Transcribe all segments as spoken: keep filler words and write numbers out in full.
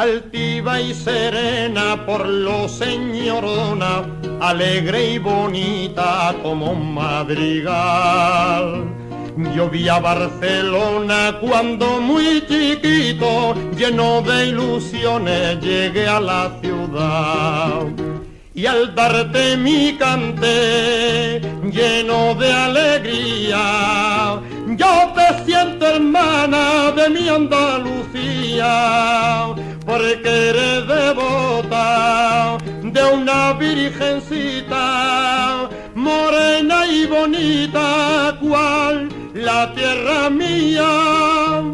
altiva y serena, por lo señorona, alegre y bonita como un madrigal. Yo vi a Barcelona cuando muy chiquito, lleno de ilusiones llegué a la ciudad. Y al darte mi canté, lleno de alegría, yo te siento hermana de mi Andalucía, porque eres devota de una virgencita, morena y bonita, cual la tierra mía.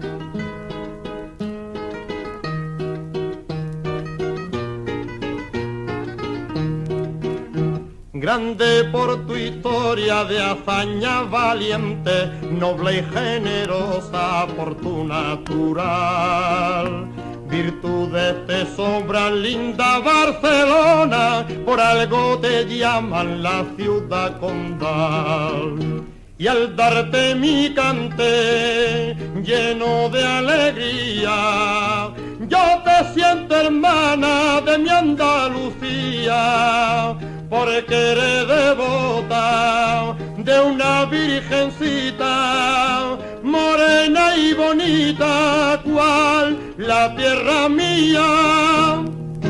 Grande por tu historia de hazaña valiente, noble y generosa por tu natural. Virtudes te sobran, linda Barcelona, por algo te llaman la ciudad condal. Y al darte mi canté, lleno de alegría, yo te siento hermana de mi Andalucía, porque eres devota de una virgencita, morena y bonita, cual la tierra mía.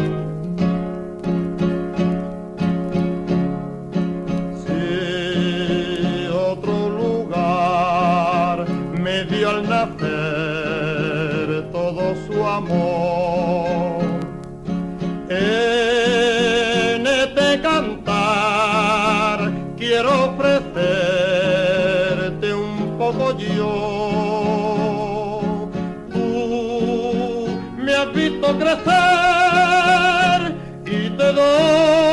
Si otro lugar me dio al nacer todo su amor, en este cantar quiero ofrecerte un poco yo. Tú me has visto crecer y te doy